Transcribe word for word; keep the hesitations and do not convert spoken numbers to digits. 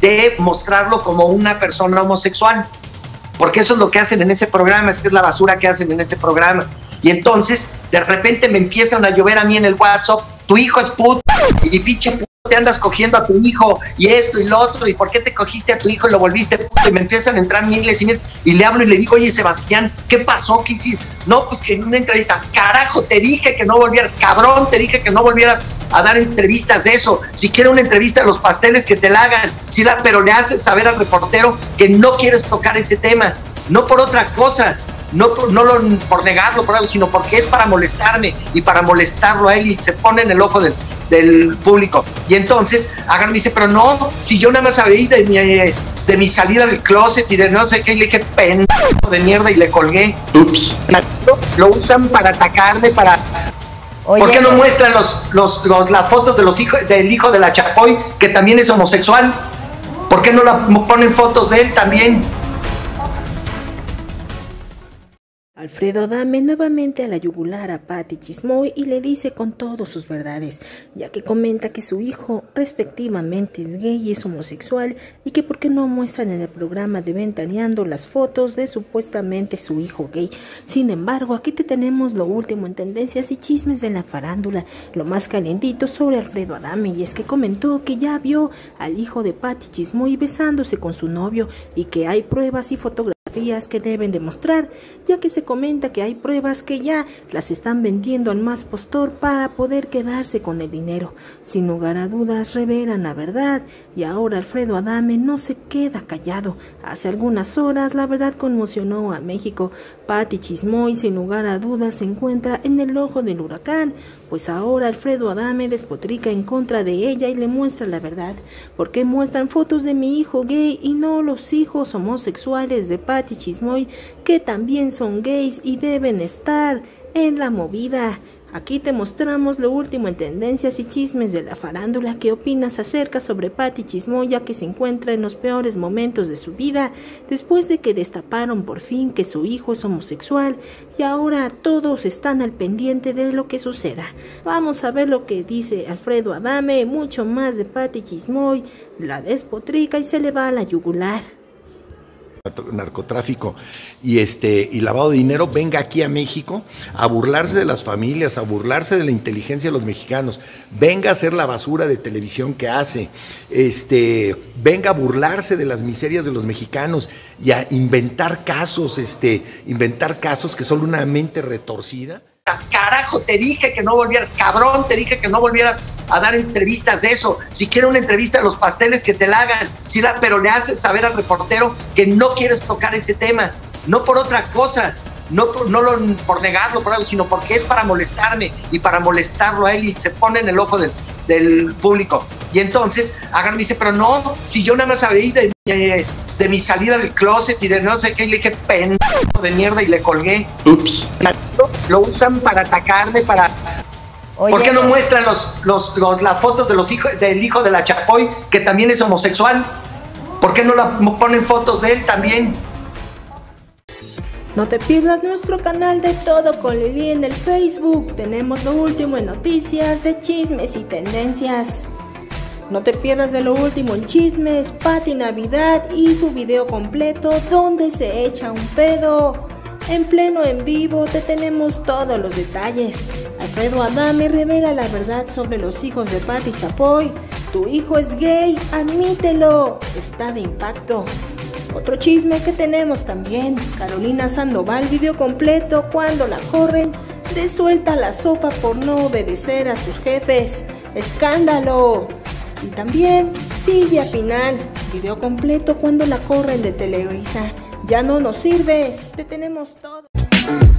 de mostrarlo como una persona homosexual, porque eso es lo que hacen en ese programa, es que es la basura que hacen en ese programa. Y entonces de repente me empiezan a llover a mí en el WhatsApp: tu hijo es puto, y pinche puto, te andas cogiendo a tu hijo, y esto y lo otro, y por qué te cogiste a tu hijo y lo volviste puto. Y me empiezan a entrar miles y miles, y le hablo y le digo: oye, Sebastián, ¿qué pasó? ¿Qué hiciste? No, pues que en una entrevista. Carajo, te dije que no volvieras, cabrón, te dije que no volvieras a dar entrevistas de eso. Si quieres una entrevista de los pasteles, que te la hagan, sí, la, pero le haces saber al reportero que no quieres tocar ese tema, no por otra cosa. No, por, no lo, por negarlo, por algo, sino porque es para molestarme y para molestarlo a él, y se pone en el ojo del, del público. Y entonces agarra y me dice: pero no, si yo nada más sabía de mi, de mi salida del closet y de no sé qué, y le dije: pendejo de mierda, y le colgué. Ups. Lo usan para atacarme, para... Oye, ¿por qué no muestran los, los, los, las fotos de los hijos, del hijo de la Chapoy, que también es homosexual? ¿Por qué no la, ponen fotos de él también? Alfredo Adame nuevamente a la yugular a Patti Chismoy y le dice con todas sus verdades, ya que comenta que su hijo respectivamente es gay y es homosexual, y que por qué no muestran en el programa de Ventaneando las fotos de supuestamente su hijo gay. Sin embargo, aquí te tenemos lo último en tendencias y chismes de la farándula, lo más calientito sobre Alfredo Adame, y es que comentó que ya vio al hijo de Patti Chismoy besándose con su novio y que hay pruebas y fotografías que deben demostrar, ya que se comenta que hay pruebas que ya las están vendiendo al más postor para poder quedarse con el dinero. Sin lugar a dudas revelan la verdad, y ahora Alfredo Adame no se queda callado. Hace algunas horas la verdad conmocionó a México. Patti Chismoy sin lugar a dudas se encuentra en el ojo del huracán, pues ahora Alfredo Adame despotrica en contra de ella y le muestra la verdad. ¿Por qué muestran fotos de mi hijo gay y no los hijos homosexuales de Patti Chismoy, que también son gays y deben estar en la movida? Aquí te mostramos lo último en tendencias y chismes de la farándula. ¿Qué opinas acerca sobre Patti Chismoy, ya que se encuentra en los peores momentos de su vida después de que destaparon por fin que su hijo es homosexual, y ahora todos están al pendiente de lo que suceda? Vamos a ver lo que dice Alfredo Adame, mucho más de Patti Chismoy, la despotrica y se le va a la yugular. Narcotráfico y este y lavado de dinero, venga aquí a México a burlarse de las familias, a burlarse de la inteligencia de los mexicanos, venga a hacer la basura de televisión que hace, este, venga a burlarse de las miserias de los mexicanos y a inventar casos, este, inventar casos que son una mente retorcida. Carajo, te dije que no volvieras, cabrón, te dije que no volvieras a dar entrevistas de eso. Si quieres una entrevista de los pasteles, que te la hagan, sí, la, pero le haces saber al reportero que no quieres tocar ese tema, no por otra cosa, no por, no lo, por negarlo, por algo, sino porque es para molestarme y para molestarlo a él, y se pone en el ojo del, del público. Y entonces agarra y dice: pero no, si yo nada más sabía de, de, de mi salida del closet y de no sé qué, y le dije: pendejo de mierda, y le colgué. Ups. Lo usan para atacarme, para... Oye, ¿por qué no muestran los, los, los, las fotos de los hijos, del hijo de la Chapoy, que también es homosexual? ¿Por qué no la, ponen fotos de él también? No te pierdas nuestro canal de Todo con Lili en el Facebook. Tenemos lo último en noticias de chismes y tendencias. No te pierdas de lo último en chismes. Patti Navidad y su video completo donde se echa un pedo. En pleno en vivo te tenemos todos los detalles. Alfredo Adame revela la verdad sobre los hijos de Patti Chapoy. Tu hijo es gay, admítelo. Está de impacto. Otro chisme que tenemos también: Carolina Sandoval video completo cuando la corren de suelta la sopa por no obedecer a sus jefes. ¡Escándalo! Y también Silvia Pinal video completo cuando la corren de Televisa. Ya no nos sirves, te tenemos todo.